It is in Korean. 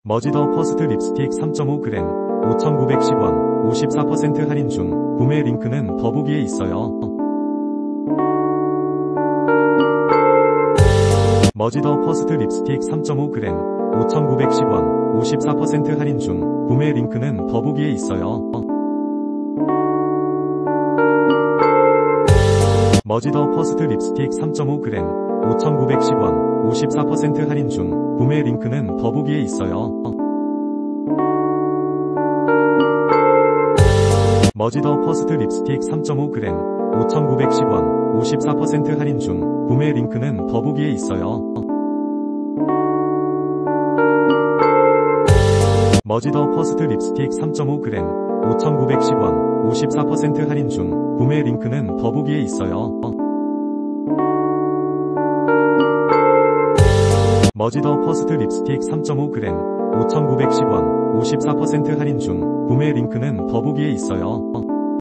머지더 퍼스트 립스틱 3.5g 5,910원 54% 할인 중. 구매 링크는 더보기에 있어요. 머지더 퍼스트 립스틱 3.5g 5,910원 54% 할인 중. 구매 링크는 더보기에 있어요. 머지더 퍼스트 립스틱 3.5g 5,910원 54% 할인 중. 구매 링크는 더보기에 있어요. 머지더 퍼스트 립스틱 3.5g 5,910원 54% 할인 중. 구매 링크는 더보기에 있어요. 머지더 퍼스트 립스틱 3.5g 5,910원 54% 할인 중. 구매 링크는 더보기에 있어요. 머지더 퍼스트 립스틱 3.5g 5,910원 54% 할인 중. 구매 링크는 더보기에 있어요.